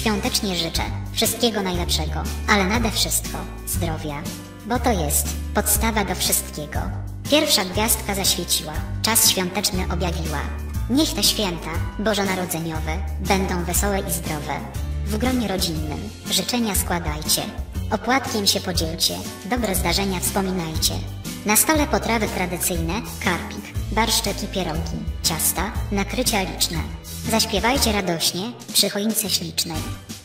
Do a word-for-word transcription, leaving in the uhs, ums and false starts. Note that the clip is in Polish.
Świątecznie życzę wszystkiego najlepszego, ale nade wszystko zdrowia, bo to jest podstawa do wszystkiego. Pierwsza gwiazdka zaświeciła, czas świąteczny objawiła. Niech te święta bożonarodzeniowe będą wesołe i zdrowe. W gronie rodzinnym życzenia składajcie, opłatkiem się podzielcie, dobre zdarzenia wspominajcie. Na stole potrawy tradycyjne, karpik, barszczek i pierogi, ciasta, nakrycia liczne. Zaśpiewajcie radośnie przy choince ślicznej.